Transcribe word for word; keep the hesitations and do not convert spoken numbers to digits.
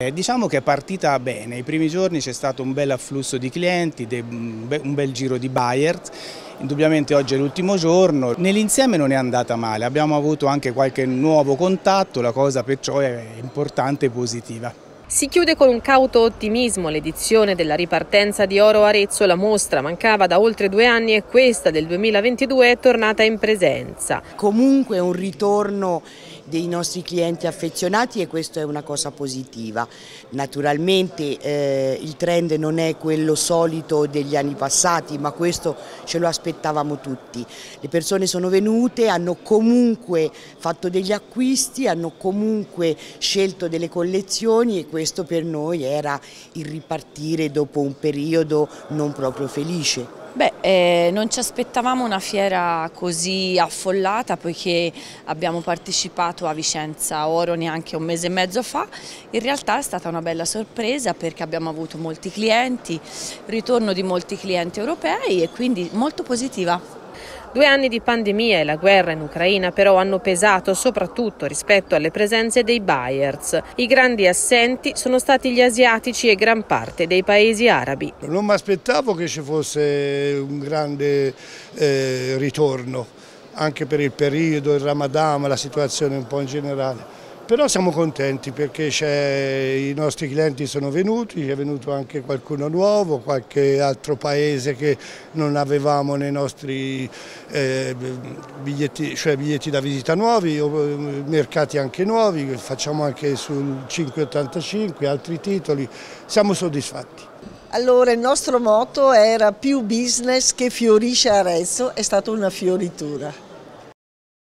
Eh, diciamo che è partita bene, i primi giorni c'è stato un bel afflusso di clienti, un bel giro di buyers, indubbiamente oggi è l'ultimo giorno, nell'insieme non è andata male, abbiamo avuto anche qualche nuovo contatto, la cosa perciò è importante e positiva. Si chiude con un cauto ottimismo l'edizione della ripartenza di Oro Arezzo, la mostra mancava da oltre due anni e questa del duemilaventidue è tornata in presenza. Comunque è un ritorno dei nostri clienti affezionati e questo è una cosa positiva. Naturalmente eh, il trend non è quello solito degli anni passati, ma questo ce lo aspettavamo tutti. Le persone sono venute, hanno comunque fatto degli acquisti, hanno comunque scelto delle collezioni e questo per noi era il ripartire dopo un periodo non proprio felice. Beh, eh, non ci aspettavamo una fiera così affollata poiché abbiamo partecipato a Vicenza Oro neanche un mese e mezzo fa. In realtà è stata una bella sorpresa perché abbiamo avuto molti clienti, ritorno di molti clienti europei e quindi molto positiva. Due anni di pandemia e la guerra in Ucraina però hanno pesato soprattutto rispetto alle presenze dei buyers. I grandi assenti sono stati gli asiatici e gran parte dei paesi arabi. Non mi aspettavo che ci fosse un grande eh, ritorno, anche per il periodo, il Ramadan, la situazione un po' in generale. Però siamo contenti perché i nostri clienti sono venuti, è venuto anche qualcuno nuovo, qualche altro paese che non avevamo nei nostri eh, biglietti, cioè biglietti da visita nuovi, mercati anche nuovi, facciamo anche sul cinquecentottantacinque, altri titoli, siamo soddisfatti. Allora il nostro motto era più business che fiorisce Arezzo, è stata una fioritura.